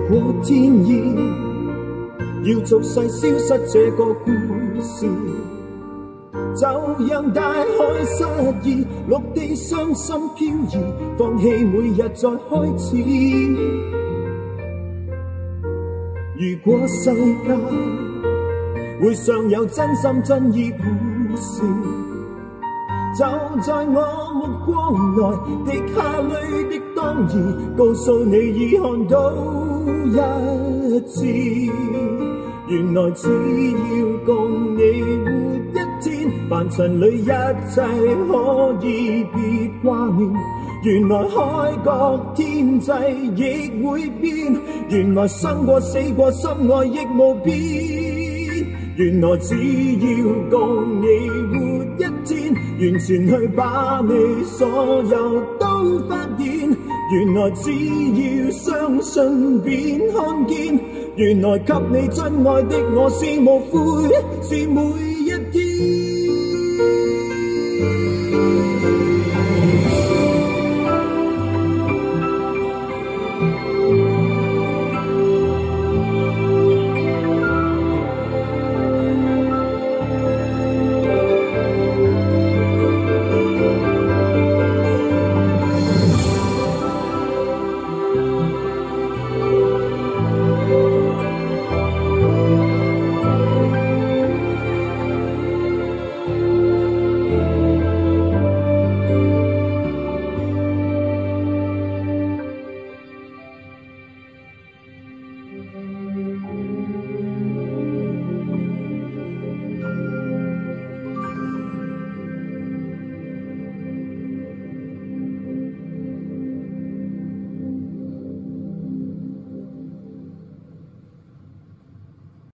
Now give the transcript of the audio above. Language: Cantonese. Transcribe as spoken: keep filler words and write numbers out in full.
果天意要俗世消失这个故事，就让大海失意，陆地伤心飘移，放弃每日再开始。如果世界会尚有真心真意故事，就在我目光内滴下泪的当兒，告訴你已看到一次。原來只要共你活一天，凡塵裏一切可以別掛念。原來海角天際亦會變，原來生過死過心愛亦無變。原來只要共你活一天，完全去把你所有都發現。原來只要相信便看見，原來給你真愛的我是無悔，是每